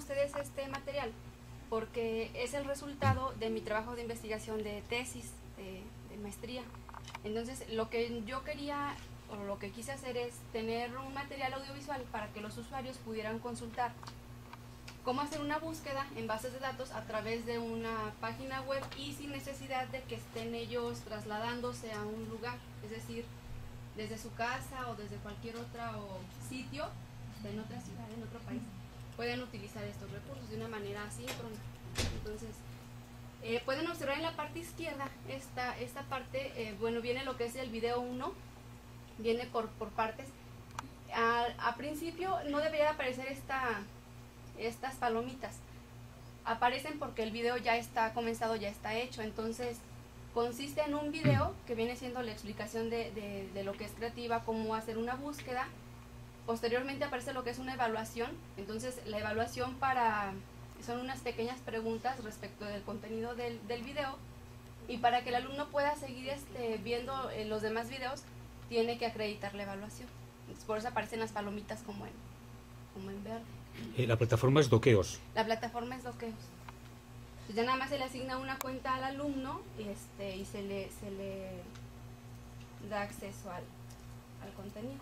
ustedes este material porque es el resultado de mi trabajo de investigación de tesis, de maestría. Entonces, lo que yo quería, o lo que quise hacer es tener un material audiovisual para que los usuarios pudieran consultar cómo hacer una búsqueda en bases de datos a través de una página web y sin necesidad de que estén ellos trasladándose a un lugar, es decir, desde su casa o desde cualquier otro sitio, en otra ciudad, en otro país, pueden utilizar estos recursos de una manera asíncrona. Entonces, pueden observar en la parte izquierda esta parte, bueno, viene lo que es el video 1, viene por partes. A principio no debería aparecer estas palomitas, aparecen porque el video ya está comenzado, ya está hecho. Entonces consiste en un video que viene siendo la explicación de lo que es Creativa, cómo hacer una búsqueda. Posteriormente aparece lo que es una evaluación. Entonces la evaluación son unas pequeñas preguntas respecto del contenido del video, y para que el alumno pueda seguir viendo los demás videos tiene que acreditar la evaluación. Entonces, por eso aparecen las palomitas como en verde. La plataforma es Doqueos. La plataforma es Doqueos. Entonces ya nada más se le asigna una cuenta al alumno y se le da acceso al contenido.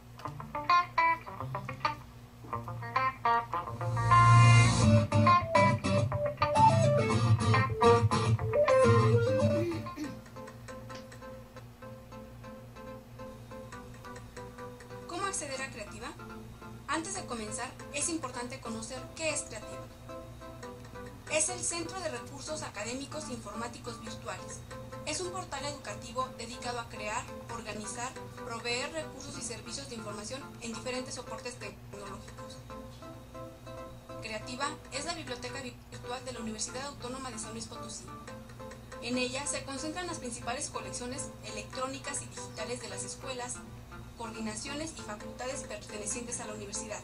¿Cómo acceder a Creativa? Antes de comenzar, es importante conocer qué es Creativa. Es el Centro de Recursos Académicos Informáticos Virtuales. Es un portal educativo dedicado a crear, organizar, proveer recursos y servicios de información en diferentes soportes tecnológicos. Creativa es la biblioteca virtual de la Universidad Autónoma de San Luis Potosí. En ella se concentran las principales colecciones electrónicas y digitales de las escuelas, coordinaciones y facultades pertenecientes a la universidad.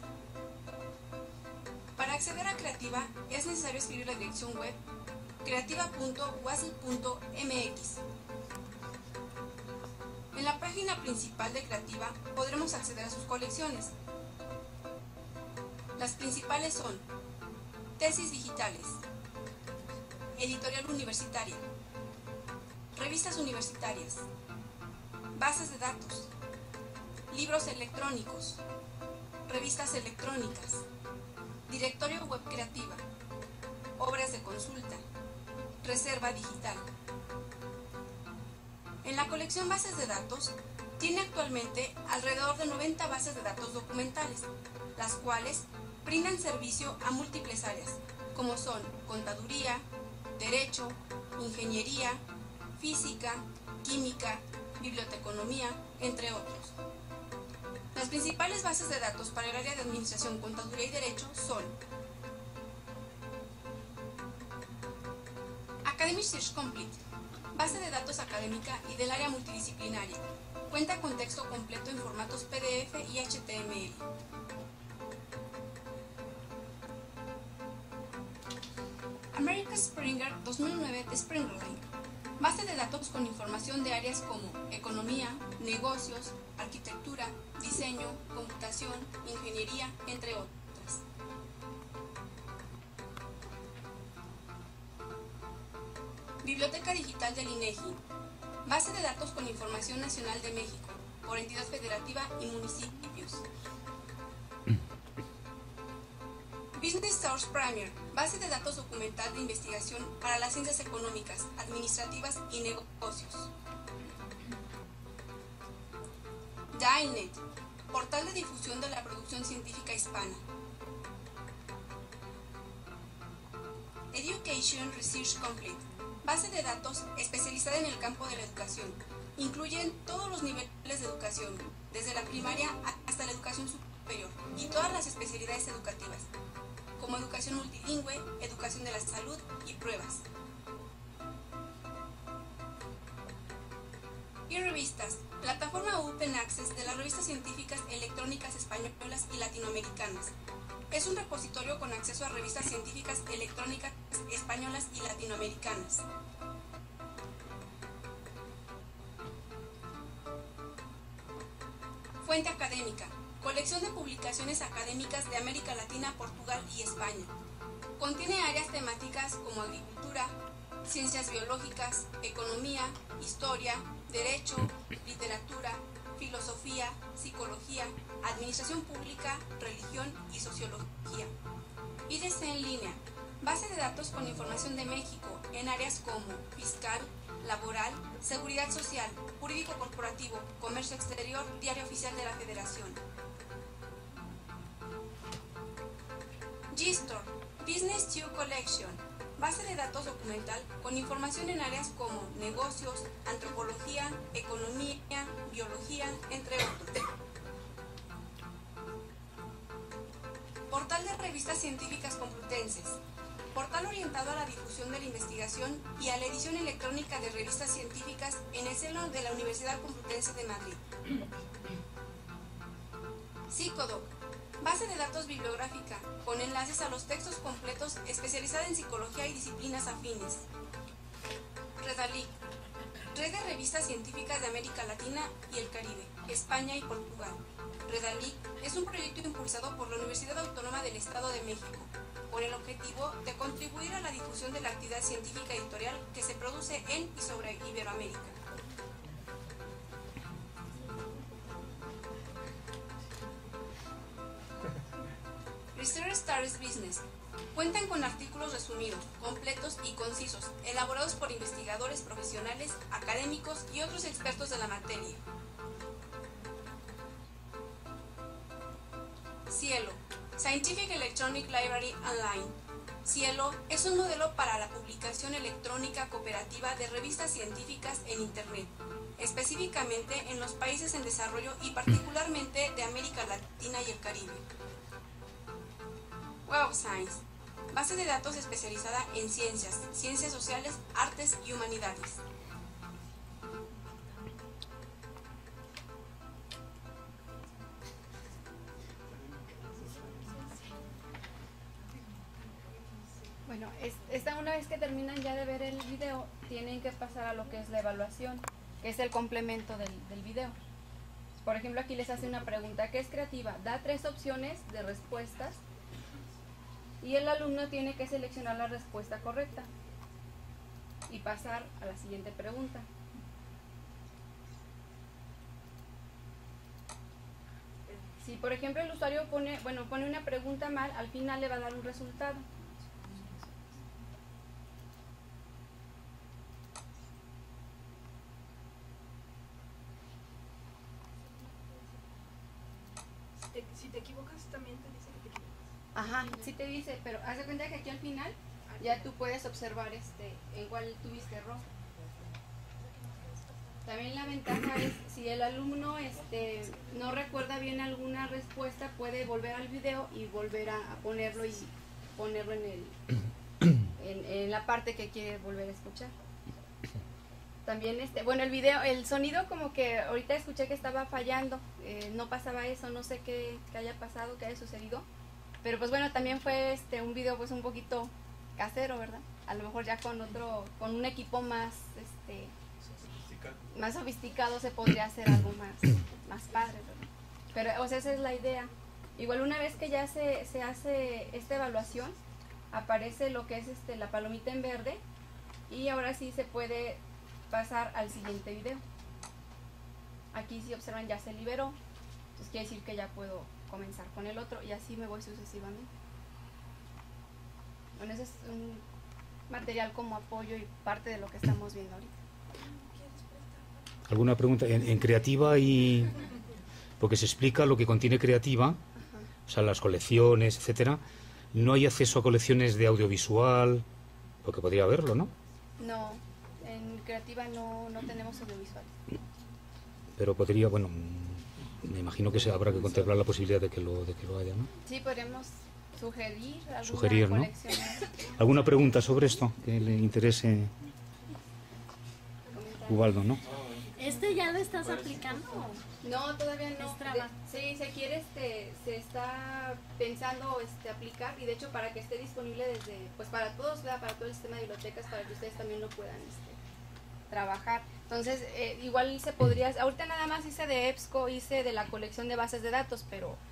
Para acceder a Creativa es necesario escribir la dirección web creativa.uasl.mx. En la página principal de Creativa podremos acceder a sus colecciones. Las principales son tesis digitales, editorial universitaria, revistas universitarias, bases de datos, libros electrónicos, revistas electrónicas, directorio web Creativa, obras de consulta, reserva digital. En la colección bases de datos tiene actualmente alrededor de 90 bases de datos documentales, las cuales brindan servicio a múltiples áreas, como son contaduría, derecho, ingeniería, física, química, biblioteconomía, entre otros. Las principales bases de datos para el área de Administración, Contaduría y Derecho son Academic Search Complete, base de datos académica y del área multidisciplinaria. Cuenta con texto completo en formatos PDF y HTML. American Springer 2009 de SpringerLink, base de datos con información de áreas como economía, negocios, arquitectura, diseño, computación, ingeniería, entre otras. Biblioteca Digital del INEGI, base de datos con información nacional de México, por entidad federativa y municipios. Business Source Premier, base de datos documental de investigación para las ciencias económicas, administrativas y negocios. DIALnet, portal de difusión de la producción científica hispana. Education Research Complete, base de datos especializada en el campo de la educación. Incluyen todos los niveles de educación, desde la primaria hasta la educación superior, y todas las especialidades educativas, como educación multilingüe, educación de la salud y pruebas. Y revistas, plataforma Open Access de las revistas científicas electrónicas españolas y latinoamericanas. Es un repositorio con acceso a revistas científicas electrónicas españolas y latinoamericanas. Fuente académica, colección de publicaciones académicas de América Latina, Portugal y España. Contiene áreas temáticas como agricultura, ciencias biológicas, economía, historia, derecho, literatura, filosofía, psicología, administración pública, religión y sociología. IDC en línea, base de datos con información de México en áreas como fiscal, laboral, seguridad social, jurídico corporativo, comercio exterior, diario oficial de la Federación. GSTOR, Business Q Collection, base de datos documental con información en áreas como negocios, antropología, economía, biología, entre otros. Portal de revistas científicas complutenses, portal orientado a la difusión de la investigación y a la edición electrónica de revistas científicas en el seno de la Universidad Complutense de Madrid. Psicodoc, base de datos bibliográfica con enlaces a los textos completos especializada en psicología y disciplinas afines. Redalic, red de revistas científicas de América Latina y el Caribe, España y Portugal. Redalic es un proyecto impulsado por la Universidad Autónoma del Estado de México, con el objetivo de contribuir a la difusión de la actividad científica editorial que se produce en y sobre Iberoamérica. Research Stars Business. Cuentan con artículos resumidos, completos y concisos, elaborados por investigadores profesionales, académicos y otros expertos de la materia. Cielo, Scientific Electronic Library Online. Cielo es un modelo para la publicación electrónica cooperativa de revistas científicas en Internet, específicamente en los países en desarrollo y particularmente de América Latina y el Caribe. Web of Science, base de datos especializada en ciencias, ciencias sociales, artes y humanidades. Bueno, una vez que terminan ya de ver el video, tienen que pasar a lo que es la evaluación, que es el complemento del video. Por ejemplo, aquí les hace una pregunta, ¿qué es creativa? Da 3 opciones de respuestas y el alumno tiene que seleccionar la respuesta correcta y pasar a la siguiente pregunta. Si por ejemplo el usuario pone una pregunta mal, al final le va a dar un resultado. Si te equivocas, también te dice que te equivocas. Ajá, sí te dice, pero haz de cuenta que aquí al final ya tú puedes observar en cuál tuviste error. También la ventaja es, si el alumno no recuerda bien alguna respuesta, puede volver al video y volver a ponerlo y ponerlo en la parte que quiere volver a escuchar. También el video, el sonido como que ahorita escuché que estaba fallando, no pasaba eso, no sé qué haya pasado, qué haya sucedido, pero pues bueno, también fue un video pues un poquito casero, ¿verdad? A lo mejor ya con un equipo más más sofisticado se podría hacer algo más padre, ¿verdad? Pero o sea, esa es la idea. Igual una vez que ya se hace esta evaluación, aparece lo que es la palomita en verde y ahora sí se puede pasar al siguiente video. Aquí si observan ya se liberó, entonces quiere decir que ya puedo comenzar con el otro y así me voy sucesivamente. Bueno, ese es un material como apoyo y parte de lo que estamos viendo ahorita. ¿Alguna pregunta? En creativa y... porque se explica lo que contiene creativa, Ajá. o sea, las colecciones, etcétera. No hay acceso a colecciones de audiovisual, porque podría haberlo, ¿no? No, en creativa no tenemos audiovisuales. Pero podría, bueno, me imagino que habrá que contemplar la posibilidad de que lo haya, ¿no? Sí, podríamos sugerir alguna Sugerir, ¿no? colección. ¿Alguna pregunta sobre esto que le interese, Ubaldo, no? ¿Ya lo estás aplicando? No, todavía no. Es traba. Sí, se quiere, se está pensando aplicar y de hecho para que esté disponible pues para todos, ¿verdad? Para todo el sistema de bibliotecas, para que ustedes también lo puedan trabajar. Entonces, igual se podría, ahorita nada más hice de EBSCO, hice de la colección de bases de datos, pero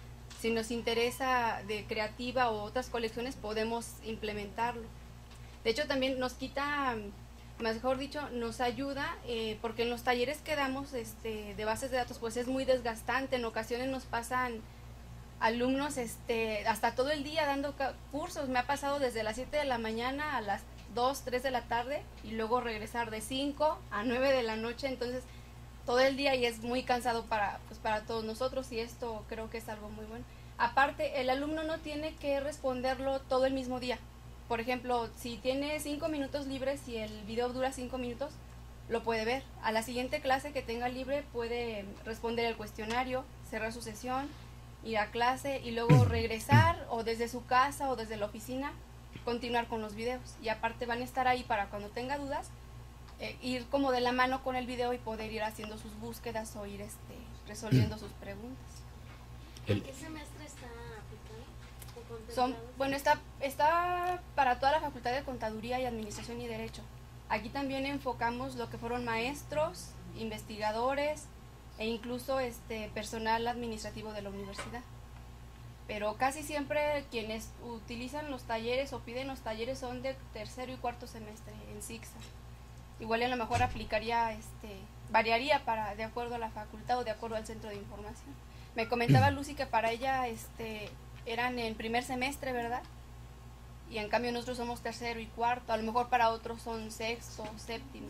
si nos interesa de creativa o otras colecciones, podemos implementarlo. De hecho, también nos quita, mejor dicho, nos ayuda, porque en los talleres que damos de bases de datos, pues es muy desgastante. En ocasiones nos pasan alumnos hasta todo el día dando cursos. Me ha pasado desde las 7 de la mañana a las 2, 3 de la tarde y luego regresar de 5 a 9 de la noche. Entonces, todo el día, y es muy cansado para todos nosotros, y esto creo que es algo muy bueno. Aparte, el alumno no tiene que responderlo todo el mismo día. Por ejemplo, si tiene 5 minutos libres y el video dura 5 minutos, lo puede ver. A la siguiente clase que tenga libre puede responder el cuestionario, cerrar su sesión, ir a clase y luego regresar, o desde su casa o desde la oficina, continuar con los videos. Y aparte van a estar ahí para cuando tenga dudas, ir como de la mano con el video y poder ir haciendo sus búsquedas o ir resolviendo sus preguntas. ¿En qué semestre está aplicado? Bueno, está para toda la Facultad de Contaduría y Administración y Derecho. Aquí también enfocamos lo que fueron maestros, investigadores e incluso personal administrativo de la universidad. Pero casi siempre quienes utilizan los talleres o piden los talleres son de tercero y cuarto semestre en SICSA. Igual a lo mejor aplicaría, variaría de acuerdo a la facultad o de acuerdo al centro de información. Me comentaba Lucy que para ella eran en primer semestre, ¿verdad? Y en cambio nosotros somos tercero y cuarto, a lo mejor para otros son sexto, séptimo.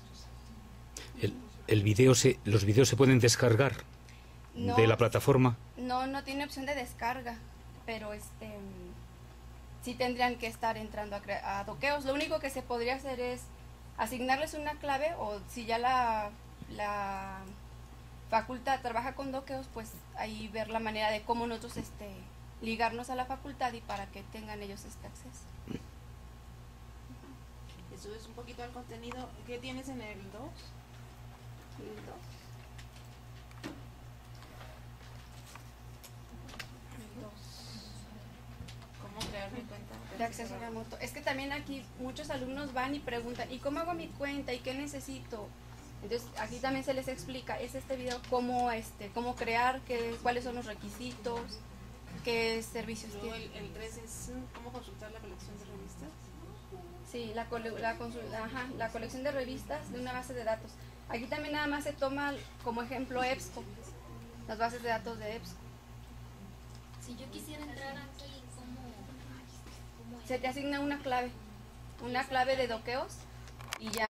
¿Los videos se pueden descargar de la plataforma? No tiene opción de descarga, pero sí tendrían que estar entrando a doqueos. Lo único que se podría hacer es asignarles una clave, o si ya la facultad trabaja con doqueos, pues ahí ver la manera de cómo nosotros ligarnos a la facultad y para que tengan ellos este acceso. Eso es un poquito al contenido. ¿Qué tienes en el 2? El 2. ¿Cómo crear mi cuenta De acceso remoto. Es que también aquí muchos alumnos van y preguntan, ¿y cómo hago mi cuenta? ¿Y qué necesito? Entonces aquí también se les explica, es este video, cómo crear, cuáles son los requisitos, qué servicios Luego tiene. el 3 es cómo consultar la colección de revistas. Sí, la colección de revistas de una base de datos. Aquí también nada más se toma como ejemplo EBSCO, las bases de datos de EBSCO. Si yo quisiera entrar aquí, ¿cómo Se te asigna una clave de doqueos y ya